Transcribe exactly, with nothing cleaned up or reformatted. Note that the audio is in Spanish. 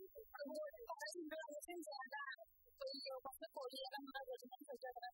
Ahora sí me la hacen ya, pues yo cuando podía, la madre, no me